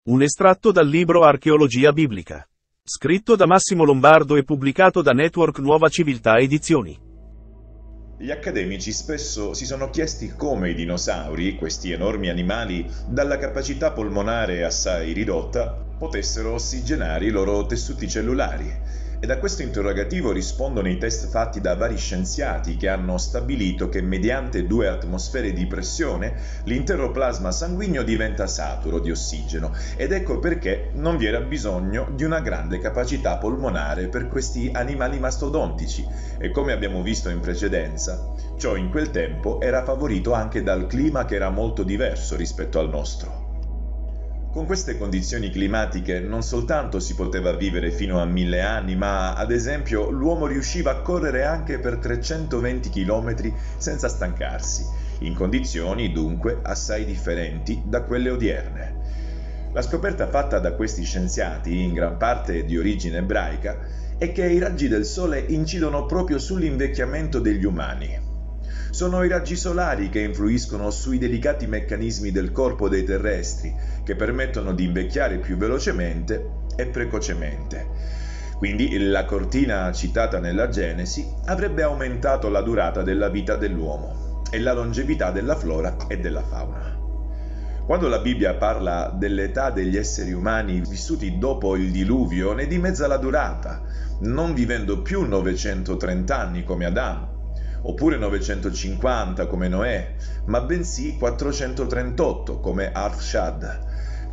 Un estratto dal libro Archeologia biblica. Scritto da Massimo Lombardo e pubblicato da Network Nuova Civiltà Edizioni. Gli accademici spesso si sono chiesti come i dinosauri, questi enormi animali dalla capacità polmonare assai ridotta, potessero ossigenare i loro tessuti cellulari. E a questo interrogativo rispondono i test fatti da vari scienziati che hanno stabilito che mediante 2 atmosfere di pressione l'intero plasma sanguigno diventa saturo di ossigeno, ed ecco perché non vi era bisogno di una grande capacità polmonare per questi animali mastodontici. E come abbiamo visto in precedenza, ciò in quel tempo era favorito anche dal clima che era molto diverso rispetto al nostro. Con queste condizioni climatiche non soltanto si poteva vivere fino a 1000 anni, ma ad esempio l'uomo riusciva a correre anche per 320 km senza stancarsi, in condizioni dunque assai differenti da quelle odierne. La scoperta fatta da questi scienziati, in gran parte di origine ebraica, è che i raggi del sole incidono proprio sull'invecchiamento degli umani. Sono i raggi solari che influiscono sui delicati meccanismi del corpo dei terrestri, che permettono di invecchiare più velocemente e precocemente. Quindi la cortina citata nella Genesi avrebbe aumentato la durata della vita dell'uomo e la longevità della flora e della fauna. Quando la Bibbia parla dell'età degli esseri umani vissuti dopo il diluvio, ne dimezza la durata, non vivendo più 930 anni come Adamo, oppure 950 come Noè, ma bensì 438 come Arpachshad,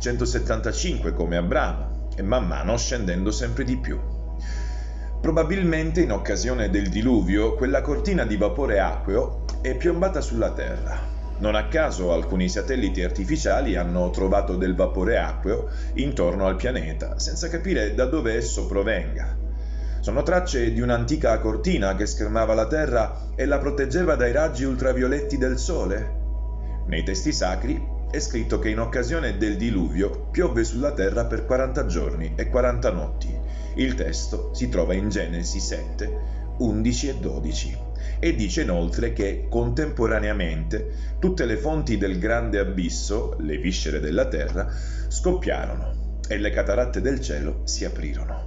175 come Abramo, e man mano scendendo sempre di più. Probabilmente in occasione del diluvio quella cortina di vapore acqueo è piombata sulla Terra. Non a caso alcuni satelliti artificiali hanno trovato del vapore acqueo intorno al pianeta, senza capire da dove esso provenga. Sono tracce di un'antica cortina che schermava la Terra e la proteggeva dai raggi ultravioletti del Sole? Nei testi sacri è scritto che in occasione del diluvio piovve sulla Terra per 40 giorni e 40 notti. Il testo si trova in Genesi 7, 11 e 12 e dice inoltre che contemporaneamente tutte le fonti del grande abisso, le viscere della Terra, scoppiarono e le cataratte del cielo si aprirono.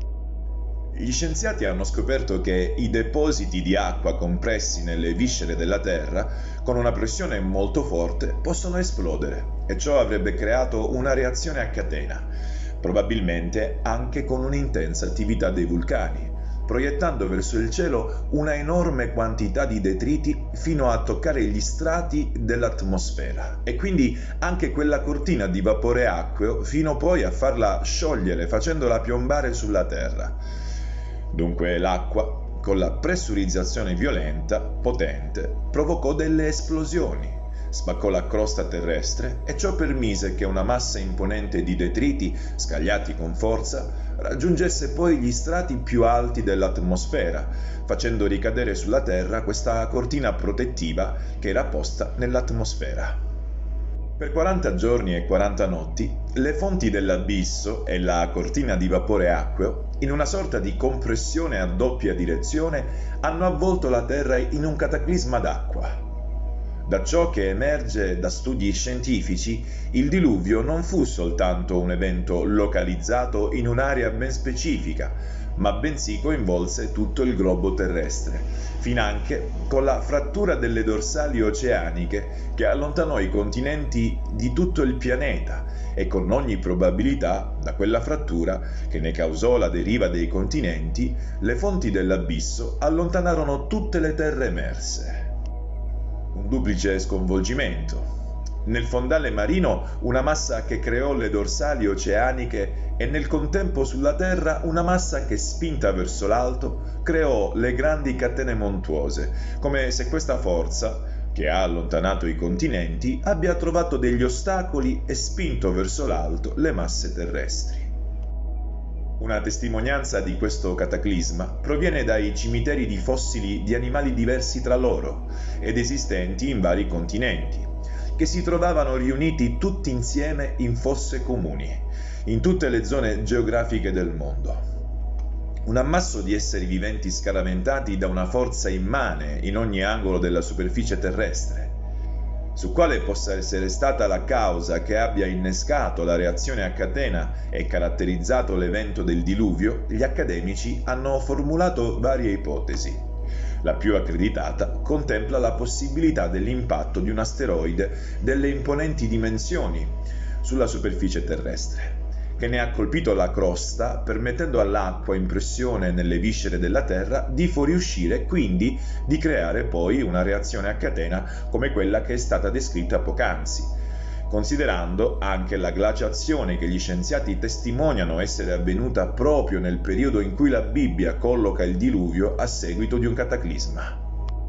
Gli scienziati hanno scoperto che i depositi di acqua compressi nelle viscere della Terra, con una pressione molto forte, possono esplodere, e ciò avrebbe creato una reazione a catena, probabilmente anche con un'intensa attività dei vulcani, proiettando verso il cielo una enorme quantità di detriti fino a toccare gli strati dell'atmosfera, e quindi anche quella cortina di vapore acqueo fino poi a farla sciogliere facendola piombare sulla Terra. Dunque l'acqua, con la pressurizzazione violenta, potente, provocò delle esplosioni, spaccò la crosta terrestre e ciò permise che una massa imponente di detriti, scagliati con forza, raggiungesse poi gli strati più alti dell'atmosfera, facendo ricadere sulla Terra questa cortina protettiva che era posta nell'atmosfera. Per 40 giorni e 40 notti, le fonti dell'abisso e la cortina di vapore acqueo, in una sorta di compressione a doppia direzione, hanno avvolto la Terra in un cataclisma d'acqua. Da ciò che emerge da studi scientifici, il diluvio non fu soltanto un evento localizzato in un'area ben specifica, ma bensì coinvolse tutto il globo terrestre, finanche con la frattura delle dorsali oceaniche che allontanò i continenti di tutto il pianeta, e con ogni probabilità, da quella frattura, che ne causò la deriva dei continenti, le fonti dell'abisso allontanarono tutte le terre emerse. Un duplice sconvolgimento. Nel fondale marino una massa che creò le dorsali oceaniche e nel contempo sulla Terra una massa che, spinta verso l'alto, creò le grandi catene montuose, come se questa forza, che ha allontanato i continenti, abbia trovato degli ostacoli e spinto verso l'alto le masse terrestri. Una testimonianza di questo cataclisma proviene dai cimiteri di fossili di animali diversi tra loro ed esistenti in vari continenti, che si trovavano riuniti tutti insieme in fosse comuni, in tutte le zone geografiche del mondo. Un ammasso di esseri viventi scaraventati da una forza immane in ogni angolo della superficie terrestre. Su quale possa essere stata la causa che abbia innescato la reazione a catena e caratterizzato l'evento del diluvio, gli accademici hanno formulato varie ipotesi. La più accreditata contempla la possibilità dell'impatto di un asteroide delle imponenti dimensioni sulla superficie terrestre, che ne ha colpito la crosta, permettendo all'acqua in pressione nelle viscere della Terra di fuoriuscire e quindi di creare poi una reazione a catena come quella che è stata descritta poc'anzi, considerando anche la glaciazione che gli scienziati testimoniano essere avvenuta proprio nel periodo in cui la Bibbia colloca il diluvio a seguito di un cataclisma.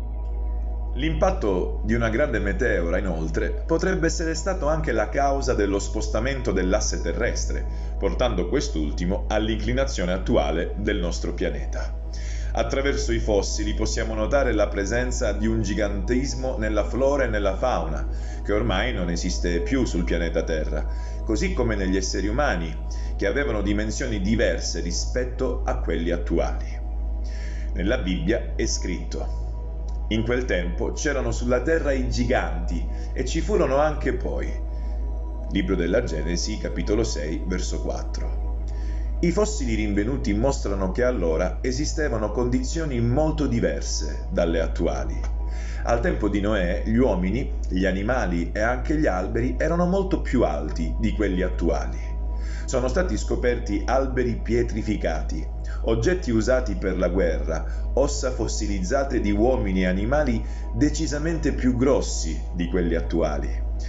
L'impatto di una grande meteora, inoltre, potrebbe essere stato anche la causa dello spostamento dell'asse terrestre, portando quest'ultimo all'inclinazione attuale del nostro pianeta. Attraverso i fossili possiamo notare la presenza di un gigantismo nella flora e nella fauna, che ormai non esiste più sul pianeta Terra, così come negli esseri umani, che avevano dimensioni diverse rispetto a quelli attuali. Nella Bibbia è scritto: in quel tempo c'erano sulla terra i giganti e ci furono anche poi. Libro della Genesi, capitolo 6, verso 4. I fossili rinvenuti mostrano che allora esistevano condizioni molto diverse dalle attuali. Al tempo di Noè, gli uomini, gli animali e anche gli alberi erano molto più alti di quelli attuali. Sono stati scoperti alberi pietrificati, oggetti usati per la guerra, ossa fossilizzate di uomini e animali decisamente più grossi di quelli attuali.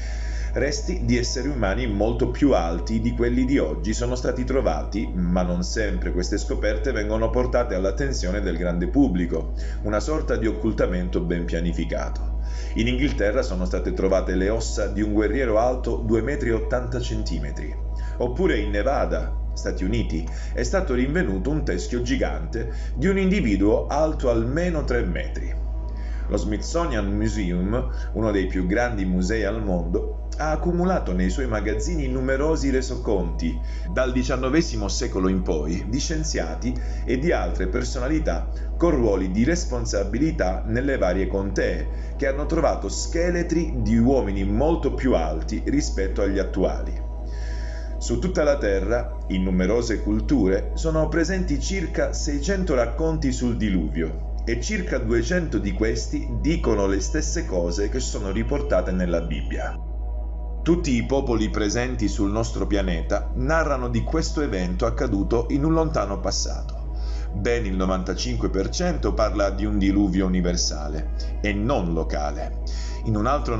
Resti di esseri umani molto più alti di quelli di oggi sono stati trovati, ma non sempre queste scoperte vengono portate all'attenzione del grande pubblico, una sorta di occultamento ben pianificato. In Inghilterra sono state trovate le ossa di un guerriero alto 2,80 m. Oppure in Nevada, Stati Uniti, è stato rinvenuto un teschio gigante di un individuo alto almeno 3 metri. Lo Smithsonian Museum, uno dei più grandi musei al mondo, ha accumulato nei suoi magazzini numerosi resoconti, dal XIX secolo in poi, di scienziati e di altre personalità con ruoli di responsabilità nelle varie contee, che hanno trovato scheletri di uomini molto più alti rispetto agli attuali. Su tutta la Terra, in numerose culture, sono presenti circa 600 racconti sul diluvio e circa 200 di questi dicono le stesse cose che sono riportate nella Bibbia. Tutti i popoli presenti sul nostro pianeta narrano di questo evento accaduto in un lontano passato. Ben il 95% parla di un diluvio universale e non locale. In un altro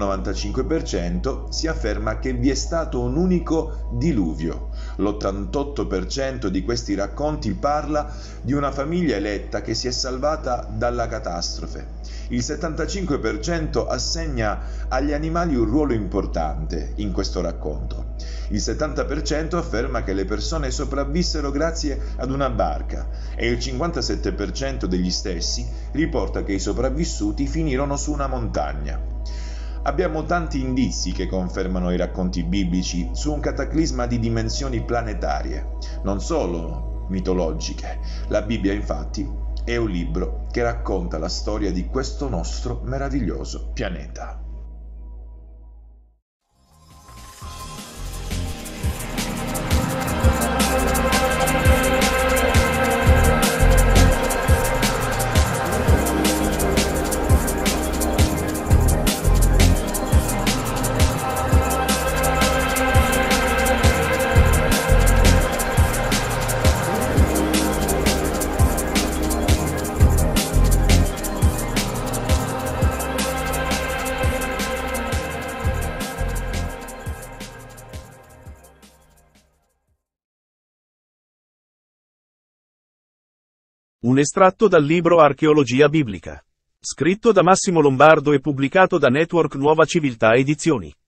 95% si afferma che vi è stato un unico diluvio. L'88% di questi racconti parla di una famiglia eletta che si è salvata dalla catastrofe. Il 75% assegna agli animali un ruolo importante in questo racconto. Il 70% afferma che le persone sopravvissero grazie ad una barca e il 57% degli stessi riporta che i sopravvissuti finirono su una montagna. Abbiamo tanti indizi che confermano i racconti biblici su un cataclisma di dimensioni planetarie, non solo mitologiche. La Bibbia, infatti, è un libro che racconta la storia di questo nostro meraviglioso pianeta. Un estratto dal libro Archeologia biblica. Scritto da Massimo Lombardo e pubblicato da Network Nuova Civiltà Edizioni.